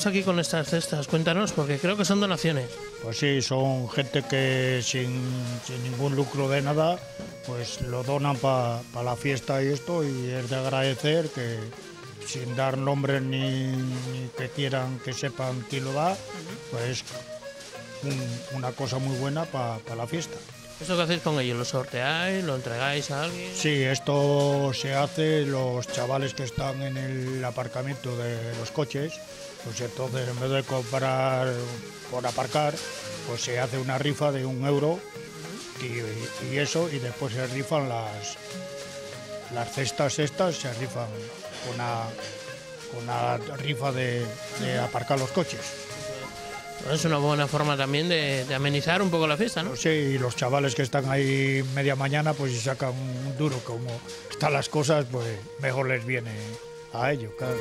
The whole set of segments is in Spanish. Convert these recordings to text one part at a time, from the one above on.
estamos aquí con estas cestas? Cuéntanos, porque creo que son donaciones. Pues sí, son gente que sin ningún lucro de nada, pues lo donan para la fiesta y esto, y es de agradecer que sin dar nombres ni que quieran que sepan quién lo da, pues una cosa muy buena para la fiesta. ¿Esto qué hacéis con ellos? ¿Lo sorteáis? ¿Lo entregáis a alguien? Sí, esto se hace, los chavales que están en el aparcamiento de los coches, pues entonces en vez de comprar por aparcar, pues se hace una rifa de €1 y eso, y después se rifan las cestas estas, se rifan con una rifa de aparcar los coches. Es una buena forma también de amenizar un poco la fiesta, ¿no? Sí, y los chavales que están ahí media mañana, pues si sacan un duro, como están las cosas, pues mejor les viene a ellos, claro.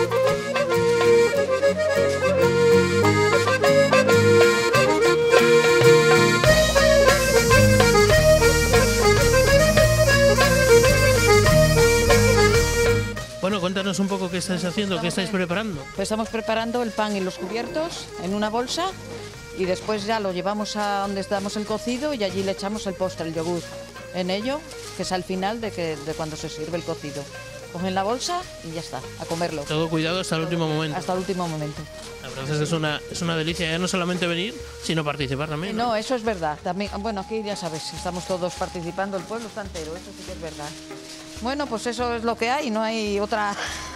Bueno, cuéntanos un poco qué estáis haciendo, qué estáis preparando. Pues estamos preparando el pan y los cubiertos en una bolsa y después ya lo llevamos a donde damos el cocido y allí le echamos el postre, el yogur en ello, que es al final de cuando se sirve el cocido. Cogen la bolsa y ya está, a comerlo. Todo cuidado hasta el último momento. Hasta el último momento. La verdad es que es una delicia, ya no solamente venir, sino participar también, ¿no? No, eso es verdad. También, bueno, aquí ya sabes, estamos todos participando, el pueblo está entero, eso sí que es verdad. Bueno, pues eso es lo que hay, no hay otra...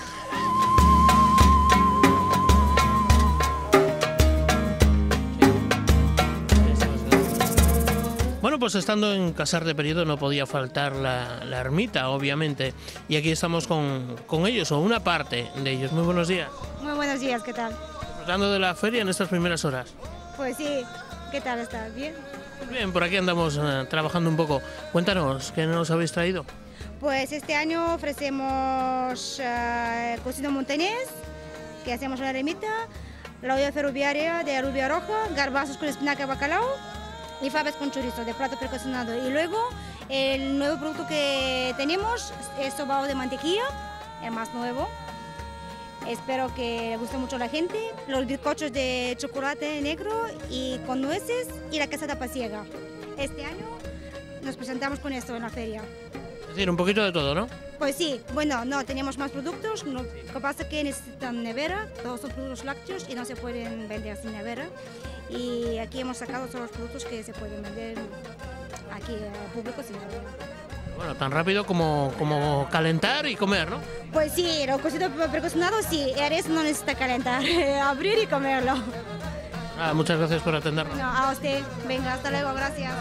Bueno, pues estando en Casar de Periedo no podía faltar la ermita, obviamente. Y aquí estamos con ellos, o una parte de ellos. Muy buenos días. Muy buenos días, ¿qué tal? Disfrutando de la feria en estas primeras horas. Pues sí, ¿qué tal estás? ¿Bien? Bien, por aquí andamos trabajando un poco. Cuéntanos, ¿qué nos habéis traído? Pues este año ofrecemos cocido montañés, que hacemos una ermita, la olla ferroviaria de rubia roja, garbazos con espinaca y bacalao y fabas con chorizo de plato precocinado. Y luego el nuevo producto que tenemos es sobao de mantequilla, el más nuevo. Espero que le guste mucho a la gente. Los bizcochos de chocolate negro y con nueces y la quesada pasiega. Este año nos presentamos con esto en la feria. Es decir, un poquito de todo, ¿no? Pues sí, bueno, no, tenemos más productos, lo que pasa es que necesitan nevera, todos son productos lácteos y no se pueden vender sin nevera. Y aquí hemos sacado todos los productos que se pueden vender aquí al público sin nevera. Bueno, tan rápido como calentar y comer, ¿no? Pues sí, el cocido precocinado sí, eso no necesita calentar, abrir y comerlo. Muchas gracias por atendernos. No, a usted, venga, hasta luego, gracias.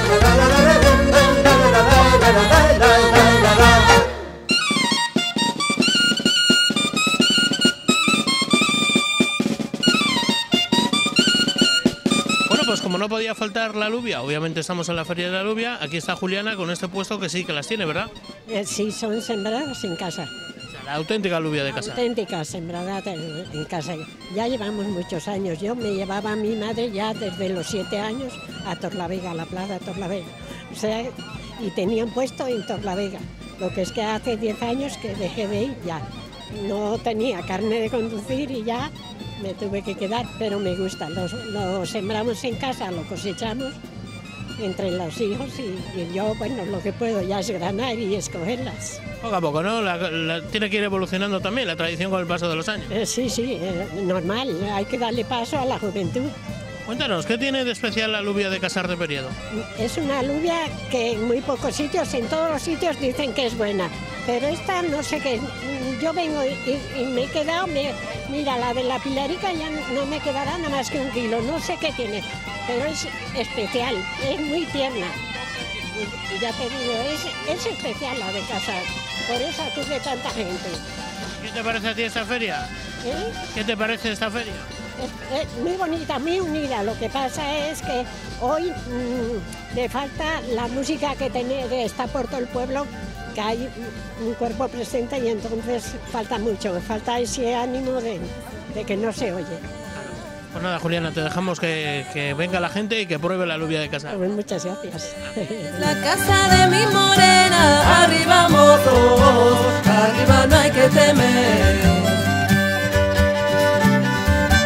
Bueno, pues como no podía faltar la alubia, obviamente estamos en la Feria de la Alubia, aquí está Juliana con este puesto que sí que las tiene, ¿verdad? Sí, son sembradas en casa. O sea, la auténtica alubia de casa. Auténticas, sembradas en casa. Ya llevamos muchos años. Yo me llevaba a mi madre ya desde los 7 años a Torlavega, a la plaza de Torlavega. O sea, y tenían puesto en Torlavega. Lo que es que hace 10 años que dejé de ir ya. No tenía carne de conducir y ya me tuve que quedar, pero me gusta. Lo sembramos en casa, lo cosechamos entre los hijos y yo, bueno, lo que puedo ya es granar y escogerlas. Poco a poco, ¿no? Tiene que ir evolucionando también la tradición con el paso de los años. Sí, normal, hay que darle paso a la juventud. Cuéntanos, ¿qué tiene de especial la alubia de Casar de Periedo? Es una alubia que en muy pocos sitios, en todos los sitios dicen que es buena, pero esta no sé qué. Yo vengo y me he quedado, mira, la de la Pilarica ya no me quedará nada más que 1 kilo, no sé qué tiene, pero es especial, es muy tierna. Y ya te digo, es especial la de Casar, por eso acude tanta gente. ¿Qué te parece a ti esta feria? ¿Qué te parece esta feria? Es muy bonita, muy unida. Lo que pasa es que hoy le falta la música que está por todo el pueblo, que hay un cuerpo presente y entonces falta mucho, falta ese ánimo de que no se oye. Pues nada, Juliana, te dejamos que venga la gente y que pruebe la alubia de Casar. Pues muchas gracias. La casa de mi morena, arriba motos, arriba no hay que temer.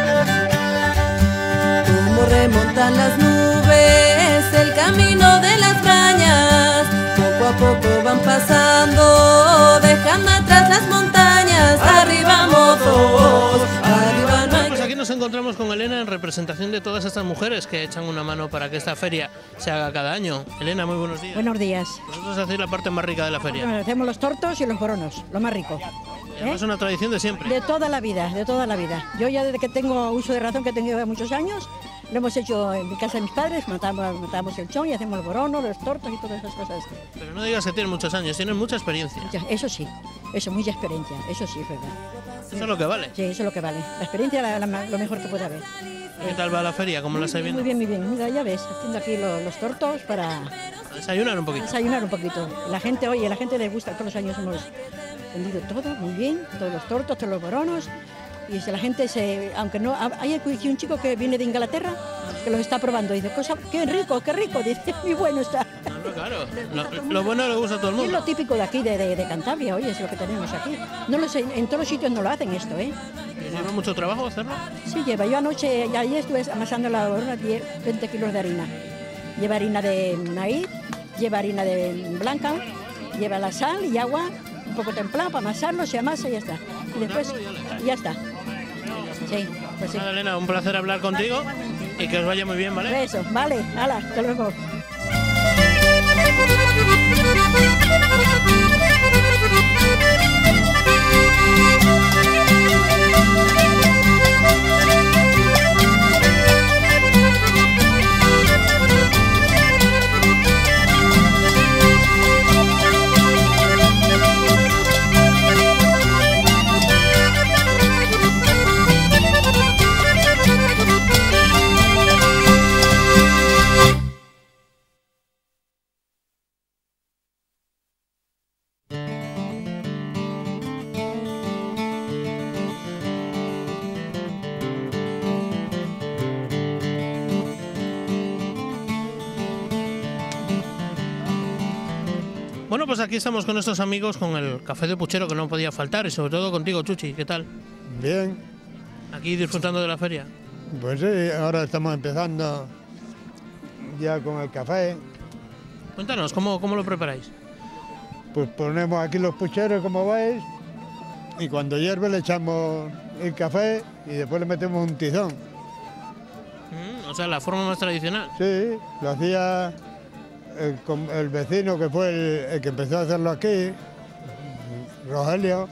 remontan las nubes, el camino de las cañas, poco a poco van pasando, dejando atrás las montañas. Arriba mozos, arriba no hay. Pues aquí nos encontramos con Elena en representación de todas estas mujeres que echan una mano para que esta feria se haga cada año. Elena, muy buenos días. Buenos días. Vosotros hacéis la parte más rica de la feria. Hacemos los tortos y los coronos, lo más rico. Es una tradición de siempre. De toda la vida, de toda la vida. Yo ya desde que tengo uso de razón, que tengo ya muchos años, lo hemos hecho en mi casa de mis padres, matamos el chón y hacemos el borono, los tortos y todas esas cosas. Pero no digas que tienes muchos años, tienes mucha experiencia. Eso sí, eso, mucha experiencia, eso sí, es verdad. Eso es lo que vale. Sí, eso es lo que vale. La experiencia es lo mejor que puede haber. ¿Qué tal va la feria? ¿Cómo la estáis viendo? Muy bien, muy bien. Mira, ya ves, haciendo aquí los tortos para desayunar un poquito. Desayunar un poquito. La gente, oye, la gente les gusta, todos los años hemos vendido todo muy bien, todos los tortos, todos los boronos. Y si la gente aunque no, hay un chico que viene de Inglaterra que los está probando y dice, qué rico, dice, muy bueno está. No, claro, lo bueno le gusta a todo el mundo. Es lo típico de aquí, de Cantabria, oye, es lo que tenemos aquí. No lo sé, en todos los sitios no lo hacen esto, ¿eh? ¿Lleva mucho trabajo hacerlo? Sí, lleva. Yo ayer estuve amasando la borona 20 kilos de harina. Lleva harina de maíz, lleva harina de blanca, lleva la sal y agua, un poco templado para amasarlo, se amasa y ya está. Y después, ya está. Sí, pues sí. Nada, Elena, un placer hablar contigo y que os vaya muy bien, ¿vale? Eso, vale, hala, hasta luego. Bueno, pues aquí estamos con nuestros amigos con el café de puchero que no podía faltar y sobre todo contigo, Chuchi, ¿qué tal? Bien. Aquí disfrutando de la feria. Pues sí, ahora estamos empezando ya con el café. Cuéntanos, ¿cómo lo preparáis? Pues ponemos aquí los pucheros, como veis, y cuando hierve le echamos el café y después le metemos un tizón. O sea, la forma más tradicional. Sí, lo hacía el vecino que fue el que empezó a hacerlo aquí, Rogelio,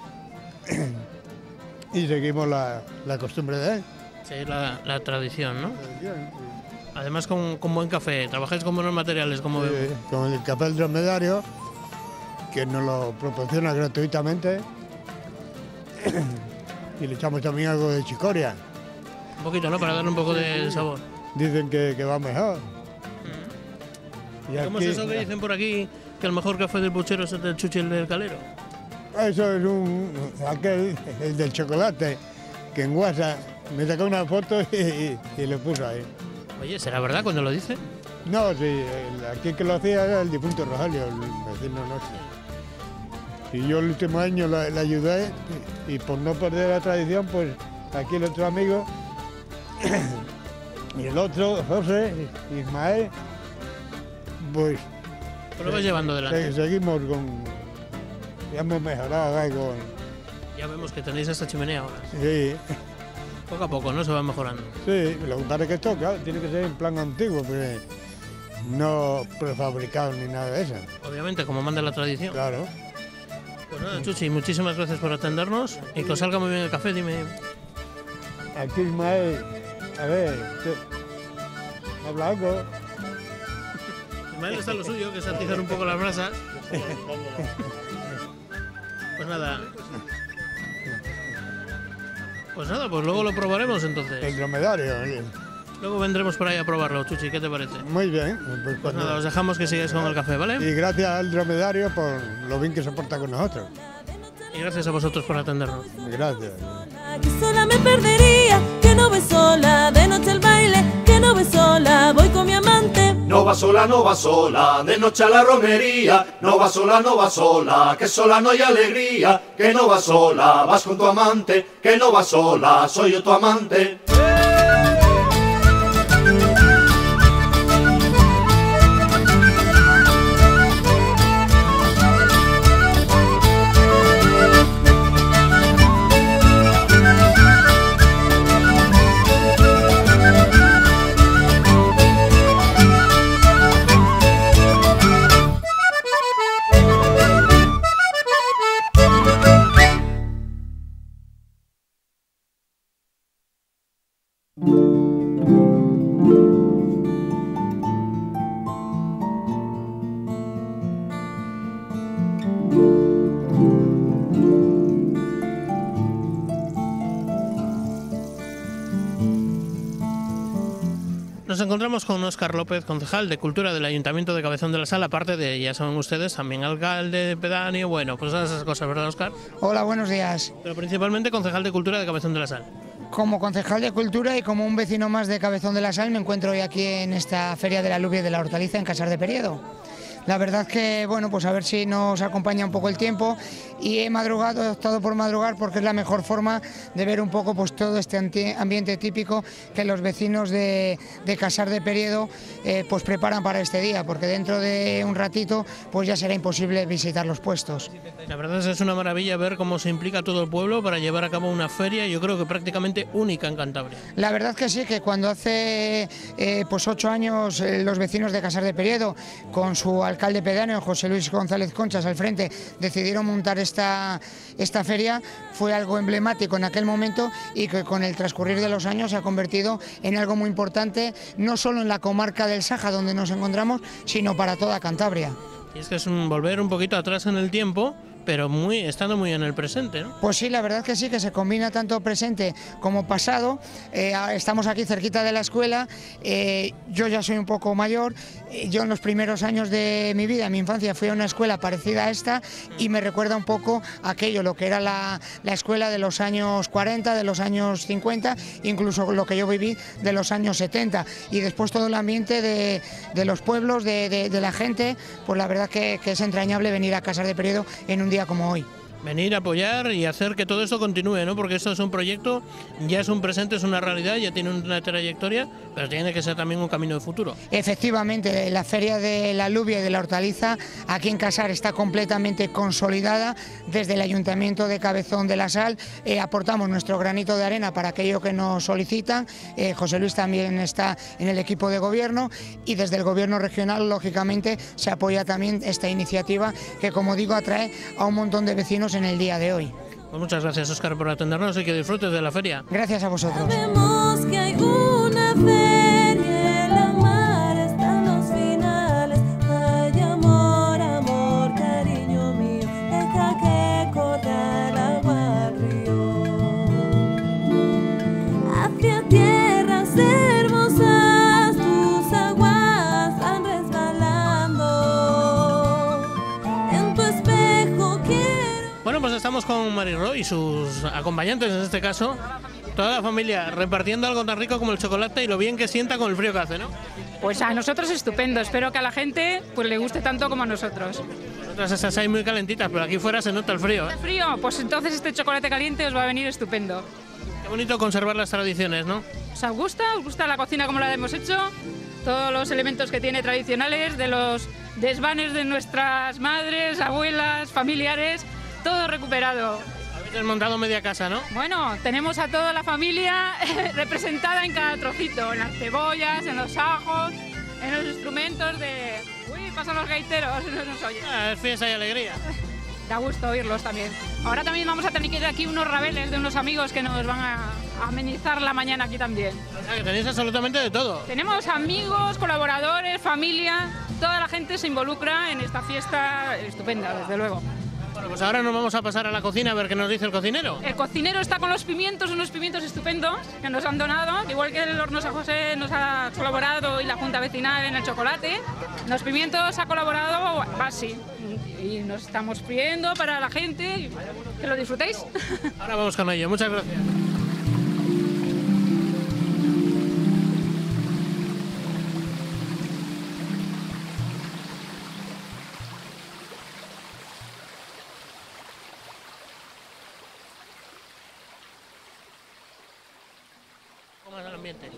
y seguimos la costumbre de él. Sí, la tradición, ¿no? Además con buen café, trabajáis con buenos materiales, como vemos. Con el café del dromedario, que nos lo proporciona gratuitamente, y le echamos también algo de chicoria. Un poquito, ¿no? Para darle un poco de sabor. Dicen que va mejor. ¿Y cómo es eso que dicen por aquí, que el mejor café del puchero es el del Chuchi y el del Calero? Eso es el del chocolate, que en WhatsApp me sacó una foto y le puso ahí. Oye, ¿será verdad cuando lo dice? No, sí, aquí que lo hacía era el difunto Rogelio, el vecino nuestro. Y yo el último año le ayudé y por no perder la tradición, pues aquí el otro amigo y el otro, José, Ismael, pues lo vas llevando adelante. Seguimos con... Ya hemos mejorado algo. Ya vemos que tenéis esta chimenea ahora. Sí. Poco a poco, ¿no? Se va mejorando. Sí, lo que pasa es que esto, claro, tiene que ser en plan antiguo, pues no prefabricado ni nada de eso. Obviamente, como manda la tradición. Claro. Pues nada, Chuchi, muchísimas gracias por atendernos y que os salga muy bien el café, dime. Aquí Ismael, a ver, habla algo. Ismael está lo suyo, que es atizar un poco las brasas. Pues nada. Pues nada, pues luego lo probaremos entonces. El dromedario. Luego vendremos por ahí a probarlo, Chuchi, ¿qué te parece? Muy bien. Pues nada, os dejamos que sigáis con el café, ¿vale? Y gracias al dromedario por lo bien que se porta con nosotros. Y gracias a vosotros por atendernos. Gracias. Aquí sola me perdería, que no voy sola, de noche al baile, que no voy sola, voy con mi amante. No va sola, de noche a la romería. No va sola, que sola no hay alegría. Que no va sola, vas con tu amante. Que no va sola, soy yo tu amante. Nos encontramos con Óscar López, concejal de Cultura del Ayuntamiento de Cabezón de la Sal, aparte de, ya saben ustedes, también alcalde pedáneo, bueno, pues esas cosas, ¿verdad, Óscar? Hola, buenos días. Pero principalmente concejal de Cultura de Cabezón de la Sal. Como concejal de Cultura y como un vecino más de Cabezón de la Sal, me encuentro hoy aquí en esta Feria de la Alubia y de la Hortaliza en Casar de Periedo. La verdad que, bueno, pues a ver si nos acompaña un poco el tiempo, y he optado por madrugar porque es la mejor forma de ver un poco pues todo este ambiente típico que los vecinos de Casar de Periedo pues preparan para este día, porque dentro de un ratito pues ya será imposible visitar los puestos. La verdad es una maravilla ver cómo se implica todo el pueblo para llevar a cabo una feria, yo creo que prácticamente única en Cantabria. La verdad que sí, que cuando hace pues 8 años los vecinos de Casar de Periedo, con su alcalde pedáneo José Luis González Conchas al frente, decidieron montar esta feria, fue algo emblemático en aquel momento y que con el transcurrir de los años se ha convertido en algo muy importante, no solo en la comarca del Saja donde nos encontramos, sino para toda Cantabria. Y es que es volver un poquito atrás en el tiempo, pero estando muy en el presente, ¿no? Pues sí, la verdad que sí, que se combina tanto presente como pasado. Estamos aquí cerquita de la escuela, yo ya soy un poco mayor, yo en los primeros años de mi vida, en mi infancia, fui a una escuela parecida a esta y me recuerda un poco aquello, lo que era la escuela de los años 40, de los años 50, incluso lo que yo viví de los años 70, y después todo el ambiente de los pueblos, de la gente, pues la verdad que es entrañable venir a Casar de Periedo en un día como hoy. Venir a apoyar y hacer que todo esto continúe, ¿no? Porque esto es un proyecto, ya es un presente, es una realidad, ya tiene una trayectoria, pero tiene que ser también un camino de futuro. Efectivamente, la Feria de la Alubia y de la Hortaliza aquí en Casar está completamente consolidada. Desde el Ayuntamiento de Cabezón de la Sal aportamos nuestro granito de arena para aquello que nos solicitan. José Luis también está en el equipo de gobierno, y desde el gobierno regional, lógicamente, se apoya también esta iniciativa que, como digo, atrae a un montón de vecinos en el día de hoy. Pues muchas gracias, Óscar, por atendernos y que disfrutes de la feria. Gracias a vosotros. Sabemos que hay una feria, el mar está en los finales. Ay, amor, amor, cariño mío, deja que corra el agua al río. Hacia tierras hermosas tus aguas van resbalando. En tu espejo quiero. Bueno, pues estamos con Mariró y sus acompañantes, en este caso, toda la familia, repartiendo algo tan rico como el chocolate y lo bien que sienta con el frío que hace, ¿no? Pues a nosotros estupendo, espero que a la gente pues le guste tanto como a nosotros. Nosotras esas hay muy calentitas, pero aquí fuera se nota el frío, ¿eh? ¿El frío? Pues entonces este chocolate caliente os va a venir estupendo. Qué bonito conservar las tradiciones, ¿no? ¿Os gusta? ¿Os gusta la cocina como la hemos hecho? Todos los elementos que tiene tradicionales, de los desvanes de nuestras madres, abuelas, familiares, todo recuperado. Habéis desmontado media casa, ¿no? Bueno, tenemos a toda la familia representada en cada trocito, en las cebollas, en los ajos, en los instrumentos de... Uy, pasan los gaiteros, no nos oyen. Es fiesta y alegría. Da gusto oírlos también. Ahora también vamos a tener que ir aquí unos rabeles de unos amigos que nos van a amenizar la mañana aquí también. O sea, que tenéis absolutamente de todo. Tenemos amigos, colaboradores, familia, toda la gente se involucra en esta fiesta estupenda, desde luego. Bueno, pues ahora nos vamos a pasar a la cocina a ver qué nos dice el cocinero. El cocinero está con los pimientos, unos pimientos estupendos que nos han donado, que igual que el Horno San José nos ha colaborado y la Junta Vecinal en el chocolate, los pimientos ha colaborado Basi. Y nos estamos friendo para la gente, que lo disfrutéis. Ahora vamos con ello, muchas gracias. ¿Cómo es el ambiente?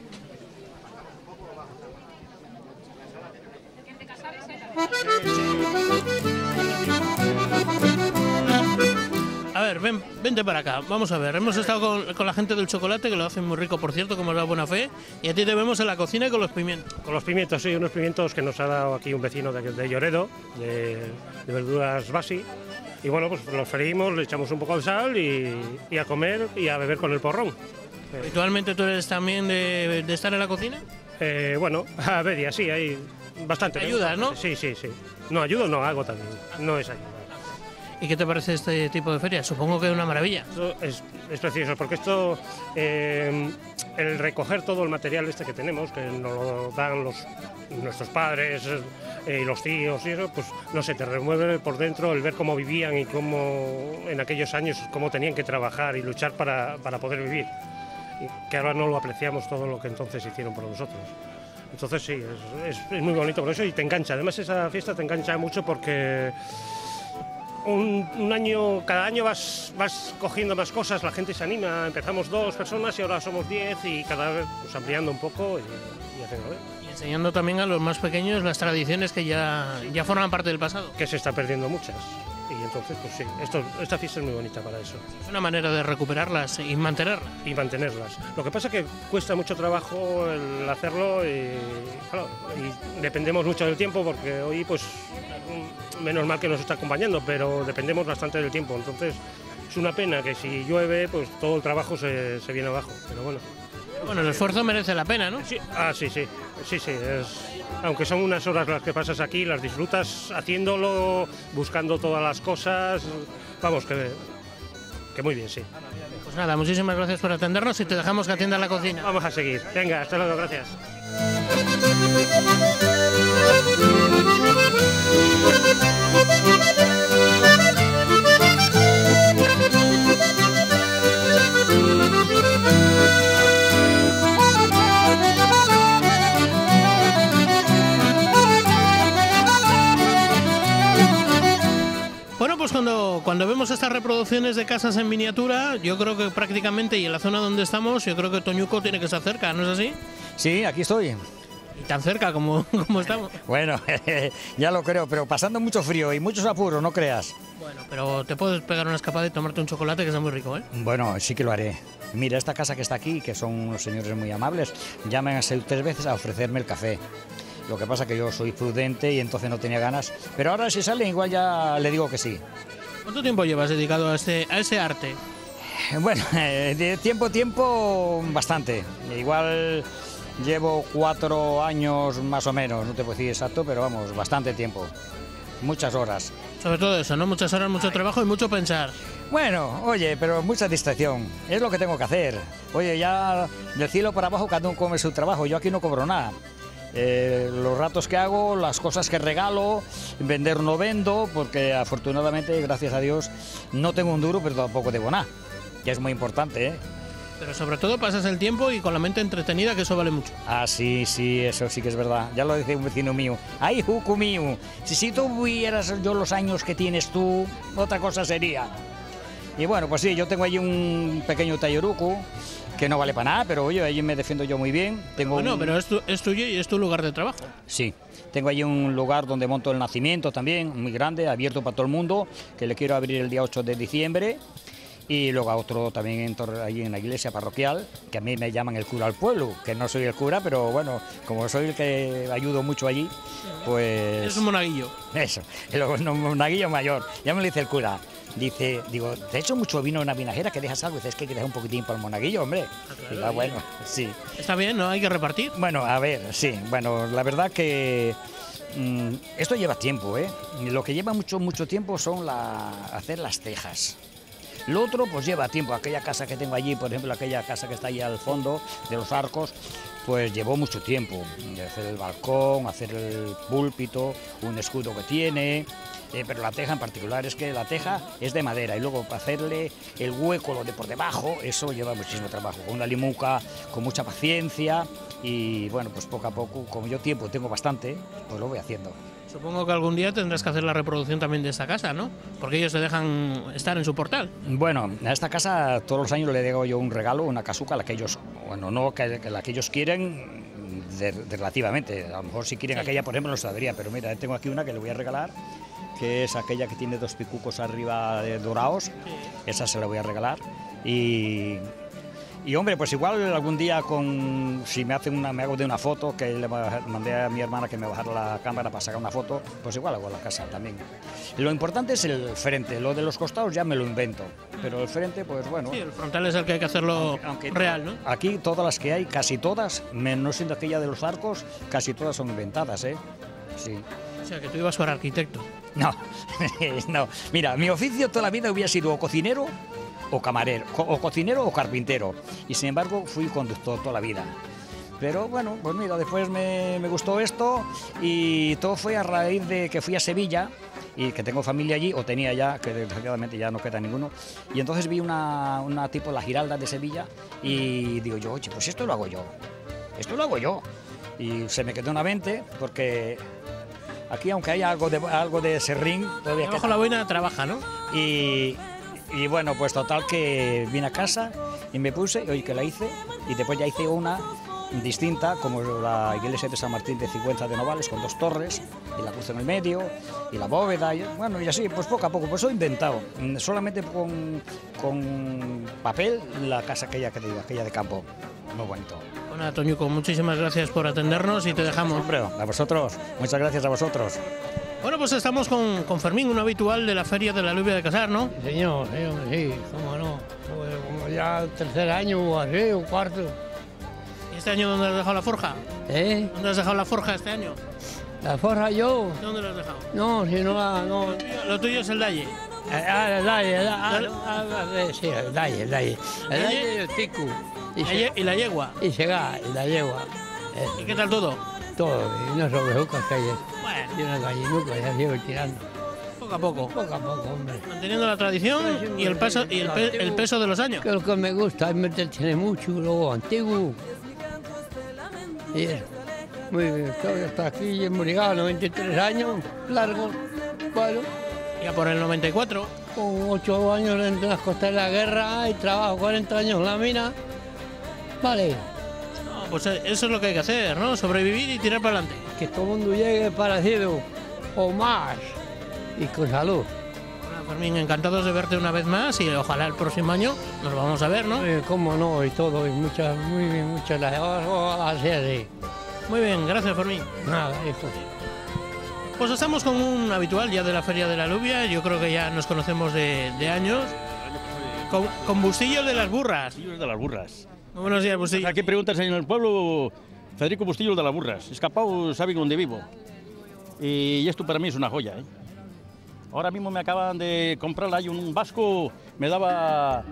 A ver, vente para acá, vamos a ver, hemos estado con la gente del chocolate, que lo hacen muy rico, por cierto, como es la buena fe, y a ti te vemos en la cocina y con los pimientos. Con los pimientos, sí, unos pimientos que nos ha dado aquí un vecino de Lloredo, de verduras Basi, y bueno, pues los freímos, le echamos un poco de sal y a comer y a beber con el porrón. ¿Habitualmente tú eres también de estar en la cocina? Bueno, a ver, y así hay bastante. ¿Te ayudas, no? Sí. No, ayudo no, hago también. No es ayuda. ¿Y qué te parece este tipo de feria? Supongo que es una maravilla. Esto es precioso, porque esto, el recoger todo el material este que tenemos, que nos lo dan nuestros padres y los tíos y eso, pues no sé, te remueve por dentro el ver cómo vivían y cómo en aquellos años cómo tenían que trabajar y luchar para poder vivir. Y que ahora no lo apreciamos todo lo que entonces hicieron por nosotros. Entonces sí, es muy bonito por eso y te engancha. Además esa fiesta te engancha mucho porque un año, cada año vas cogiendo más cosas, la gente se anima, empezamos 2 personas y ahora somos 10 y cada vez pues, ampliando un poco y haciendo bien. Y enseñando también a los más pequeños las tradiciones que ya forman parte del pasado. Que se está perdiendo muchas. Y entonces, pues sí, esta fiesta es muy bonita para eso. Es una manera de recuperarlas y mantenerlas. Y mantenerlas. Lo que pasa es que cuesta mucho trabajo el hacerlo y, claro, y dependemos mucho del tiempo porque hoy, pues, menos mal que nos está acompañando, pero dependemos bastante del tiempo. Entonces, es una pena que si llueve, pues todo el trabajo se viene abajo. Pero bueno. Bueno, el esfuerzo merece la pena, ¿no? Sí, sí. Aunque son unas horas las que pasas aquí, las disfrutas haciéndolo, buscando todas las cosas. Vamos, que muy bien, sí. Pues nada, muchísimas gracias por atendernos y te dejamos que atiendas la cocina. Vamos a seguir. Venga, hasta luego, gracias. Bueno, pues cuando vemos estas reproducciones de casas en miniatura, yo creo que prácticamente, y en la zona donde estamos, yo creo que Toñuco tiene que estar cerca, ¿no es así? Sí, aquí estoy. Y tan cerca como estamos. Bueno, ya lo creo, pero pasando mucho frío y muchos apuros, no creas. Bueno, pero te puedes pegar una escapada y tomarte un chocolate que está muy rico, ¿eh? Bueno, sí que lo haré. Mira, esta casa que está aquí, que son unos señores muy amables, ya me han sido 3 veces a ofrecerme el café. Lo que pasa es que yo soy prudente y entonces no tenía ganas. Pero ahora si sale igual ya le digo que sí. ¿Cuánto tiempo llevas dedicado a ese arte? Bueno, de tiempo bastante. Igual llevo 4 años más o menos, no te puedo decir exacto, pero vamos, bastante tiempo. Muchas horas. Sobre todo eso, ¿no? Muchas horas, mucho trabajo y mucho pensar. Bueno, oye, pero mucha distracción. Es lo que tengo que hacer. Oye, ya del cielo para abajo cada uno come su trabajo. Yo aquí no cobro nada. Los ratos que hago, las cosas que regalo, vender no vendo, porque afortunadamente, gracias a Dios, no tengo un duro, pero tampoco debo nada, que es muy importante, ¿eh? Pero sobre todo pasas el tiempo y con la mente entretenida, que eso vale mucho. Ah, sí, eso sí que es verdad. Ya lo decía un vecino mío. ¡Ay, Jucu mío! Si tú vieras yo los años que tienes tú, otra cosa sería. Y bueno, pues sí, yo tengo ahí un pequeño talleruco, que no vale para nada, pero oye, allí me defiendo yo muy bien. Pero es tuyo y es tu lugar de trabajo. Sí, tengo allí un lugar donde monto el nacimiento también, muy grande, abierto para todo el mundo, que le quiero abrir el día 8 de diciembre. Y luego a otro también allí en la iglesia parroquial, que a mí me llaman el cura al pueblo, que no soy el cura, pero bueno, como soy el que ayudo mucho allí, pues... Es un monaguillo. Eso, un monaguillo mayor, ya me lo dice el cura. Digo, ¿te he hecho mucho vino en una vinajera que dejas algo? Dices, es que hay que dejar un poquitín para el monaguillo, hombre. Claro, bueno, sí. Está bien, ¿no? Hay que repartir. Bueno, a ver, sí. Bueno, la verdad que esto lleva tiempo, ¿eh? Lo que lleva mucho tiempo son hacer las tejas. Lo otro, pues lleva tiempo. Aquella casa que tengo allí, por ejemplo, aquella casa que está allí al fondo de los arcos, pues llevó mucho tiempo. Hacer el balcón, hacer el púlpito, un escudo que tiene... pero la teja en particular, es que la teja es de madera y luego para hacerle el hueco, lo de por debajo, eso lleva muchísimo trabajo, con una limuca, con mucha paciencia y bueno, pues poco a poco, como yo tiempo tengo bastante, pues lo voy haciendo. Supongo que algún día tendrás que hacer la reproducción también de esta casa, ¿no? Porque ellos te dejan estar en su portal. Bueno, a esta casa todos los años le digo yo un regalo, una casuca, la que ellos, bueno, no que la que ellos quieren, relativamente, a lo mejor si quieren aquella, por ejemplo, no sabría, pero mira, tengo aquí una que le voy a regalar, que es aquella que tiene 2 picucos arriba dorados, esa se la voy a regalar y Y hombre, pues igual algún día si me hago de una foto, que le mandé a mi hermana que me bajara la cámara para sacar una foto, pues igual hago la casa también. Lo importante es el frente, lo de los costados ya me lo invento, pero el frente, pues bueno. Sí, el frontal es el que hay que hacerlo real, ¿no? Aquí todas las que hay, casi todas, menos siendo aquella de los arcos, casi todas son inventadas, ¿eh? Sí. O sea, que tú ibas por arquitecto. No, no. Mira, mi oficio toda la vida hubiera sido o cocinero o camarero, o cocinero o carpintero. Y sin embargo fui conductor toda la vida. Pero bueno, pues mira, después me gustó esto y todo fue a raíz de que fui a Sevilla y que tengo familia allí, o tenía ya, que desgraciadamente ya no queda ninguno. Y entonces vi una tipo la Giralda de Sevilla y digo yo, oye, pues esto lo hago yo. Esto lo hago yo. Y se me quedó una mente porque aquí, aunque haya algo de serrín, todavía Abajo la boina trabaja, ¿no? Y bueno, pues total que vine a casa y me puse, oye, que la hice, y después ya hice una distinta, como la iglesia de San Martín de Sigüenza de Novales, con 2 torres, y la cruz en el medio, y la bóveda, y bueno, y así, pues poco a poco, pues lo he inventado, solamente con papel, la casa aquella de campo, muy bonito. Bueno, Toñuco, muchísimas gracias por atendernos y te dejamos. Hombre, a vosotros, muchas gracias a vosotros. Bueno, pues estamos con Fermín, un habitual de la Feria de la Alubia de Casar, ¿no? Señor, sí, cómo no. Pues como ya el 3er año o así, o 4. ¿Y este año dónde has dejado la forja? ¿Dónde has dejado la forja este año? ¿La forja yo? ¿Dónde la has dejado? No, si no la... No. Lo tuyo es el dalle. El dalle, sí, el dalle. El dalle y el tico. ¿Y la yegua? Y llega, y la yegua. ¿Y qué tal todo? Todo, y unas ovejucas que hay. Y unas gallinucas, ya sigo tirando. Poco a poco. Poco a poco, hombre. Manteniendo la tradición y el peso de los años. Que es lo que me gusta es meterse mucho, luego antiguo. Y eso. Muy bien, estoy hasta aquí en Morigado, 93 años, largos. Bueno. Ya por el 94. Con 8 años en las costas de la guerra y trabajo 40 años en la mina. Vale. No, pues eso es lo que hay que hacer, ¿no? Sobrevivir y tirar para adelante. Que todo el mundo llegue parecido o más y con salud. Bueno, Fermín, encantados de verte una vez más y ojalá el próximo año nos vamos a ver, ¿no? Cómo no, y todo, y muy bien, muchas gracias. Así. Muy bien, gracias, Fermín. Nada, hijo. Pues estamos con un habitual ya de la Feria de la Alubia, yo creo que ya nos conocemos de años, con Bustillo de las Burras. Bustillo de las Burras. Muy buenos días, Bustillo. Aquí preguntas en el pueblo, Federico Bustillo de las Burras. Escapado, sabe dónde vivo. Y esto para mí es una joya, ¿eh? Ahora mismo me acaban de comprar ahí un vasco, me daba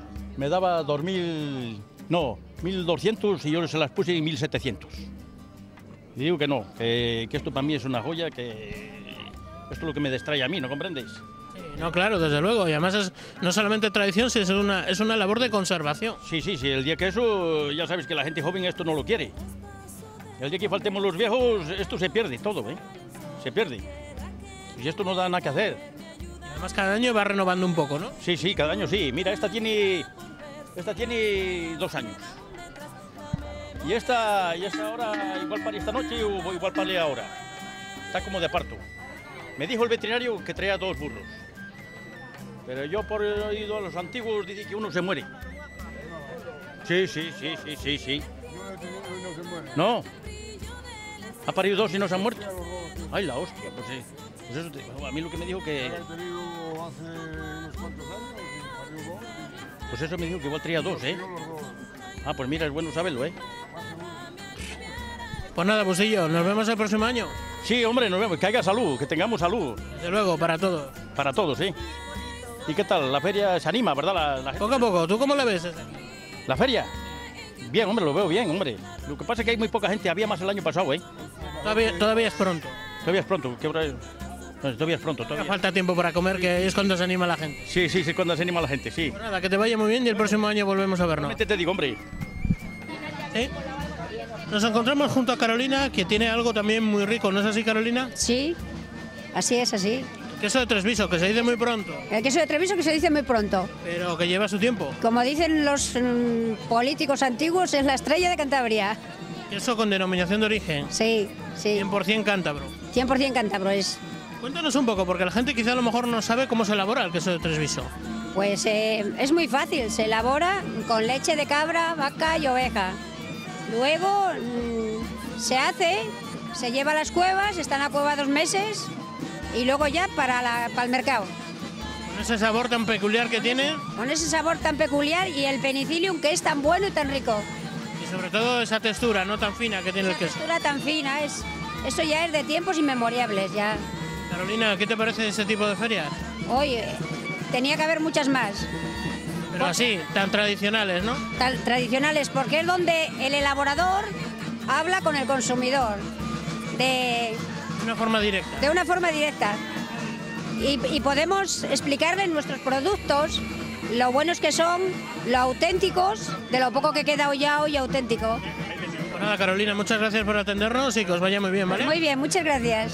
1.200 y yo se las puse en 1.700. Y digo que no, que esto para mí es una joya, que esto es lo que me distrae a mí, ¿no comprendéis? No, claro, desde luego. Y además no solamente tradición, sino es una labor de conservación. Sí, el día que eso, ya sabes que la gente joven esto no lo quiere. El día que faltemos los viejos, esto se pierde todo, ¿eh? Se pierde. Y esto no da nada que hacer. Y además cada año va renovando un poco, ¿no? Sí, cada año sí. Mira, esta tiene 2 años. Y esta ahora, igual para esta noche o igual para ahora. Está como de parto. Me dijo el veterinario que traía 2 burros. Pero yo por oído a los antiguos dice que uno se muere. Sí. No. ¿Ha parido 2 y no se han muerto? Ay, la hostia, pues sí. Pues eso a mí lo que me dijo que... Pues eso me dijo que igual traía 2, ¿eh? Ah, pues mira, es bueno saberlo, ¿eh? Pues nada, Bustillo, nos vemos el próximo año. Sí, hombre, nos vemos. Que haya salud, que tengamos salud. Desde luego, para todos. Para todos, sí. ¿Y qué tal? La feria se anima, ¿verdad? La gente? Poco a poco. ¿Tú cómo la ves? ¿La feria? Bien, hombre, lo veo bien, hombre. Lo que pasa es que hay muy poca gente. Había más el año pasado, ¿eh? Todavía es pronto. Todavía es pronto. ¿Qué hora es? No, todavía es pronto. Todavía falta tiempo para comer, que es cuando se anima la gente. Sí, cuando se anima la gente, sí. Pues nada, que te vaya muy bien y el próximo año volvemos a vernos. Te digo, hombre. ¿Sí? Nos encontramos junto a Carolina, que tiene algo también muy rico, ¿no es así, Carolina? Sí, así es, así. Queso de Treviso, que se dice muy pronto. El queso de Treviso que se dice muy pronto. Pero que lleva su tiempo. Como dicen los políticos antiguos, es la estrella de Cantabria. Queso con denominación de origen. Sí. 100% cántabro. 100% cántabro es. Cuéntanos un poco, porque la gente quizá a lo mejor no sabe cómo se elabora el queso de Treviso. Pues es muy fácil, se elabora con leche de cabra, vaca y oveja. Luego se hace, se lleva a las cuevas, está en la cueva 2 meses y luego ya para el mercado. Con ese sabor tan peculiar que tiene. Con ese sabor tan peculiar y el penicillium que es tan bueno y tan rico. Y sobre todo esa textura no tan fina que tiene el queso. Textura tan fina, eso ya es de tiempos inmemoriales ya. Carolina, ¿qué te parece ese tipo de ferias? Oye, tenía que haber muchas más. Pero así, tan tradicionales, ¿no? Tan tradicionales, porque es donde el elaborador habla con el consumidor. De una forma directa. De una forma directa. Y podemos explicarle nuestros productos, lo buenos que son, lo auténticos, de lo poco que queda hoy auténtico. Pues nada, Carolina, muchas gracias por atendernos y que os vaya muy bien, ¿vale? Muy bien, muchas gracias.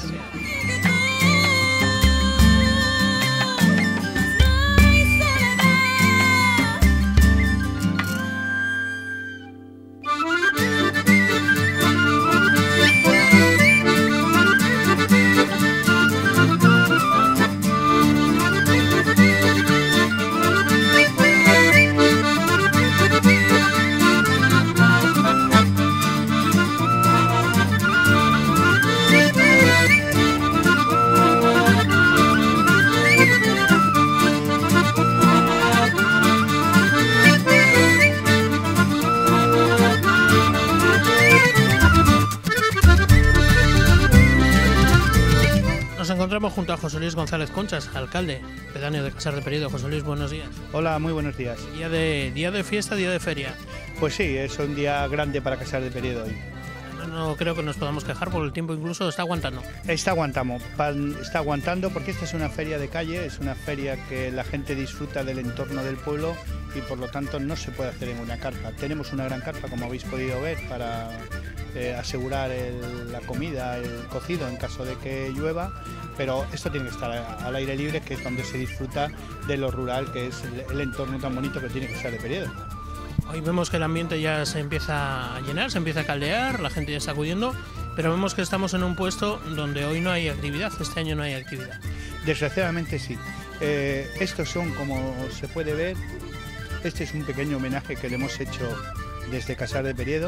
Nos encontramos junto a José Luis González Conchas, alcalde pedáneo de Casar de Período. José Luis, buenos días. Hola, muy buenos días. Día de fiesta, día de feria. Pues sí, es un día grande para Casar de Período hoy. No creo que nos podamos quejar porque el tiempo incluso está aguantando. Está aguantando porque esta es una feria de calle, es una feria que la gente disfruta del entorno del pueblo y por lo tanto no se puede hacer en una carpa. Tenemos una gran carpa, como habéis podido ver, para asegurar la comida, el cocido en caso de que llueva, pero esto tiene que estar al aire libre, que es donde se disfruta de lo rural, que es el entorno tan bonito que tiene Casar de Período. Hoy vemos que el ambiente ya se empieza a llenar, se empieza a caldear, la gente ya está acudiendo, pero vemos que estamos en un puesto donde hoy no hay actividad, este año no hay actividad. Desgraciadamente sí. Estos son, como se puede ver, este es un pequeño homenaje que le hemos hecho desde Casar de Período.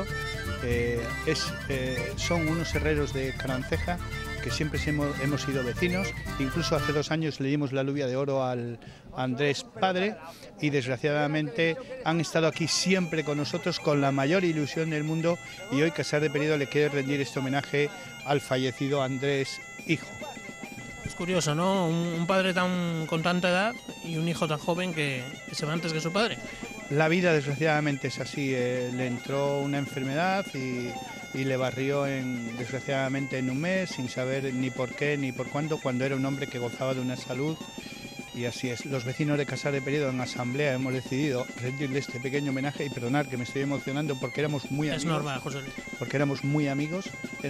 Son unos herreros de Caranceja que siempre hemos sido vecinos. Incluso hace 2 años le dimos la lluvia de oro al Andrés padre y desgraciadamente han estado aquí siempre con nosotros con la mayor ilusión del mundo, y hoy Casar de Período le quiere rendir este homenaje al fallecido Andrés hijo. Es curioso, ¿no? Un padre con tanta edad y un hijo tan joven que se va antes que su padre. La vida desgraciadamente es así, le entró una enfermedad y le barrió desgraciadamente en un mes, sin saber ni por qué ni por cuándo, cuando era un hombre que gozaba de una salud. Y así es, los vecinos de Casar de Período en asamblea hemos decidido rendirle este pequeño homenaje, y perdonar que me estoy emocionando porque éramos muy amigos. Es normal, José Luis. Porque éramos muy amigos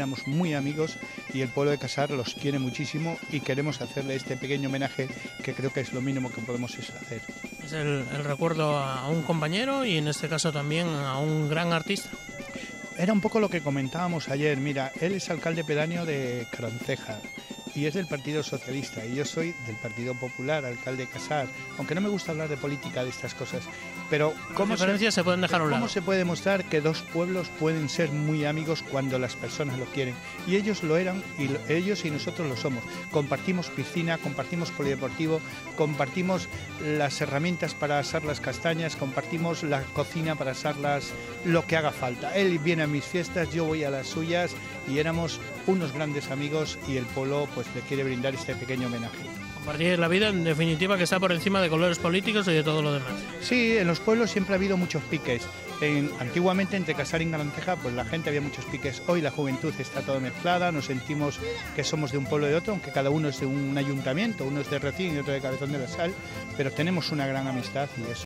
y el pueblo de Casar los quiere muchísimo y queremos hacerle este pequeño homenaje, que creo que es lo mínimo que podemos hacer. Es el recuerdo a un compañero y en este caso también a un gran artista. Era un poco lo que comentábamos ayer. Mira, él es alcalde pedáneo de Caranceja y es del Partido Socialista, y yo soy del Partido Popular, alcalde de Casar, aunque no me gusta hablar de política, de estas cosas, pero ¿cómo se pueden dejar a un lado? ¿Cómo se puede demostrar que 2 pueblos pueden ser muy amigos cuando las personas lo quieren? Y ellos lo eran, y ellos y nosotros lo somos. Compartimos piscina, compartimos polideportivo, compartimos las herramientas para asar las castañas, compartimos la cocina para asarlas, lo que haga falta. Él viene a mis fiestas, yo voy a las suyas, y éramos unos grandes amigos, y el pueblo pues le quiere brindar este pequeño homenaje. Compartir la vida, en definitiva, que está por encima de colores políticos y de todo lo demás. Sí, en los pueblos siempre ha habido muchos piques. Antiguamente entre Casar y Caranceja, pues la gente había muchos piques. Hoy la juventud está toda mezclada, nos sentimos que somos de un pueblo y de otro, aunque cada uno es de un ayuntamiento, uno es de Recín y otro de Cabezón de la Sal, pero tenemos una gran amistad y eso